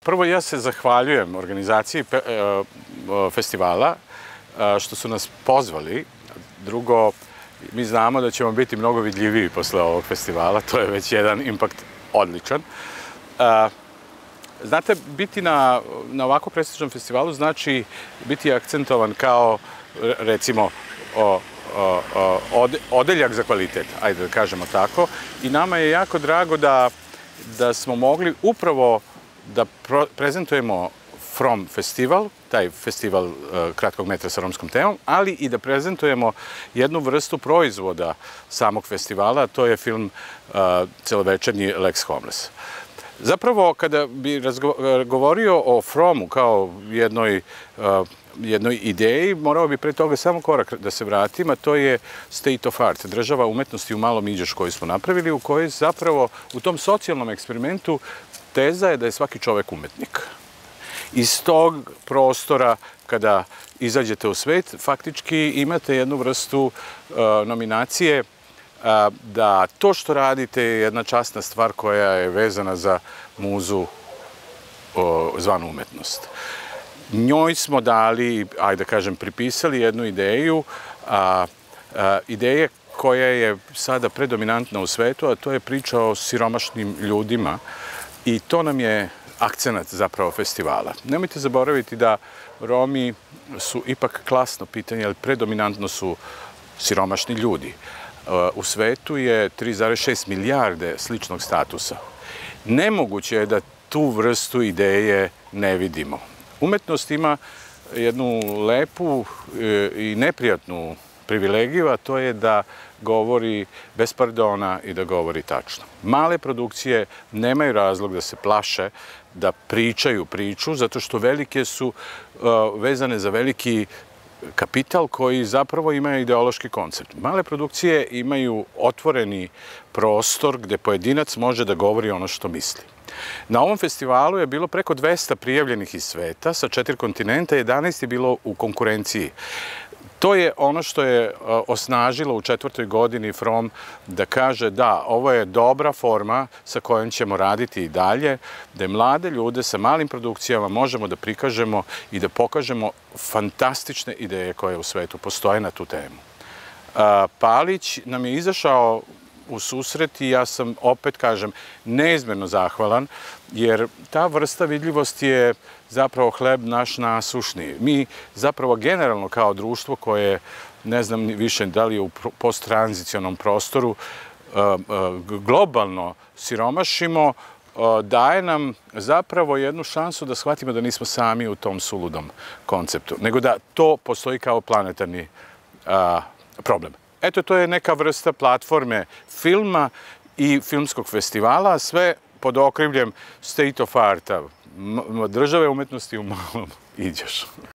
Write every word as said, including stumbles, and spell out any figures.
prvo ja se zahvaljujem organizaciji festivala što su nas pozvali. Drugo, mi znamo da ćemo biti mnogo vidljiviji posle ovog festivala, to je već jedan impakt odličan. Znate, biti na, na ovako prestižnom festivalu znači biti akcentovan kao, recimo, o, o, o, odeljak za kvalitet, ajde da kažemo tako. I nama je jako drago da, da smo mogli upravo da pro, prezentujemo From festival, taj festival uh, kratkog metra sa romskom temom, ali i da prezentujemo jednu vrstu proizvoda samog festivala, a to je film uh, celovečernji Lex Homeless. Zapravo, kada bi govorio o Fromu kao jednoj, uh, jednoj ideji, morao bi pre toga samo korak da se vratim, a to je State of Art, država umetnosti u Malom Iđoš koju smo napravili, u kojoj zapravo u tom socijalnom eksperimentu teza je da je svaki čovek umetnik. Iz tog prostora, kada izađete u svet, faktički imate jednu vrstu uh, nominacije uh, da to što radite je jedna časna stvar koja je vezana za muzu uh, zvanu umetnost. Njoj smo dali, ajde da kažem, pripisali jednu ideju, a, a, ideje koja je sada predominantna u svetu, a to je priča o siromašnim ljudima i to nam je akcenat zapravo festivala. Nemojte zaboraviti da Romi su ipak klasno pitanje, ali predominantno su siromašni ljudi. U svetu je tri zarez šest milijarde sličnog statusa. Nemoguće je da tu vrstu ideje ne vidimo. Umetnost ima jednu lepu i neprijatnu privilegiju, a to je da govori bez pardona i da govori tačno. Male produkcije nemaju razlog da se plaše, da pričaju priču, zato što velike su uh, vezane za veliki kapital koji zapravo imaju ideološki koncept. Male produkcije imaju otvoreni prostor gde pojedinac može da govori ono što misli. Na ovom festivalu je bilo preko dvesta prijavljenih iz sveta, sa četiri kontinenta, jedanaest je bilo u konkurenciji. To je ono što je osnažilo u četvrtoj godini From da kaže da, ovo je dobra forma sa kojom ćemo raditi i dalje, da mlade ljude sa malim produkcijama možemo da prikažemo i da pokažemo fantastične ideje koje u svetu postoje na tu temu. Palić nam je izašao u susret i ja sam, opet kažem, neizmerno zahvalan, jer ta vrsta vidljivosti je zapravo hleb naš nasušni. Mi zapravo generalno kao društvo koje, ne znam više da li je u posttranzicionom prostoru, globalno siromašimo, daje nam zapravo jednu šansu da shvatimo da nismo sami u tom suludom konceptu, nego da to postoji kao planetarni problem. Eto, to je neka vrsta platforme filma i filmskog festivala, sve pod okrivljem State of Arta, države umetnosti u Malom Iđošu.